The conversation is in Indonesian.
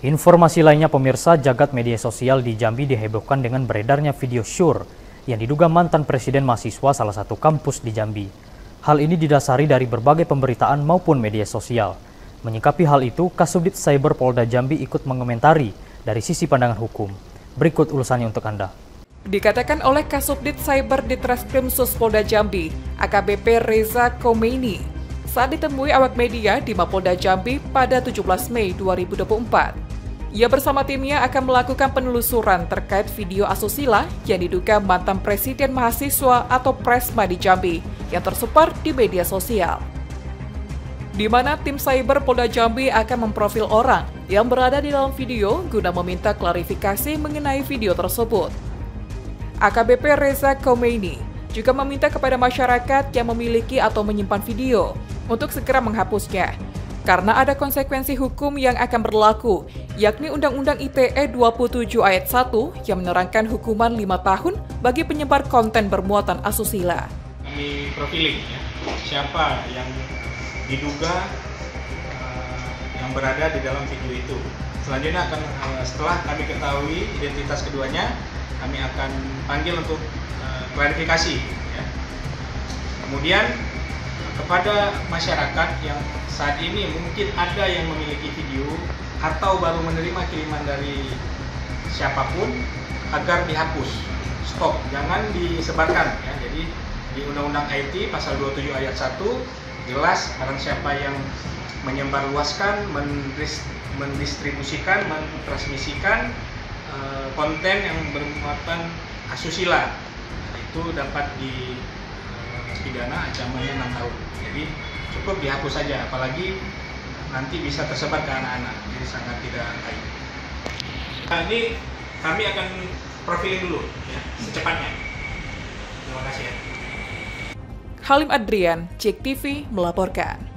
Informasi lainnya pemirsa, jagat media sosial di Jambi dihebohkan dengan beredarnya video syur yang diduga mantan presiden mahasiswa salah satu kampus di Jambi. Hal ini didasari dari berbagai pemberitaan maupun media sosial. Menyikapi hal itu, Kasubdit Cyber Polda Jambi ikut mengomentari dari sisi pandangan hukum. Berikut ulasannya untuk Anda. Dikatakan oleh Kasubdit Cyber Ditreskrim Sus Polda Jambi, AKBP Reza Khomeini, saat ditemui awak media di Mapolda Jambi pada 17 Mei 2024. Ia bersama timnya akan melakukan penelusuran terkait video asusila yang diduga mantan presiden mahasiswa atau Presma di Jambi yang tersebar di media sosial. Di mana tim Cyber Polda Jambi akan memprofil orang yang berada di dalam video guna meminta klarifikasi mengenai video tersebut. AKBP Reza Khomeini juga meminta kepada masyarakat yang memiliki atau menyimpan video untuk segera menghapusnya, karena ada konsekuensi hukum yang akan berlaku, yakni Undang-Undang ITE 27 Ayat 1 yang menerangkan hukuman 5 tahun bagi penyebar konten bermuatan asusila. Kami profiling ya, siapa yang diduga yang berada di dalam video itu. Selanjutnya akan setelah kami ketahui identitas keduanya, kami akan panggil untuk klarifikasi. Ya. Kemudian kepada masyarakat yang saat ini mungkin ada yang memiliki video atau baru menerima kiriman dari siapapun agar dihapus, stop, jangan disebarkan. Ya. Jadi di Undang-Undang IT pasal 27 ayat 1 jelas barang siapa yang menyebarluaskan, mendistribusikan, mentransmisikan konten yang bermuatan asusila, itu dapat dipidana ancamannya 6 tahun. Jadi cukup dihapus saja, apalagi nanti bisa tersebar ke anak-anak, jadi sangat tidak baik. Nah, ini kami akan profiling dulu ya, secepatnya. Terima kasih ya. Halim Adrian, JEK TV melaporkan.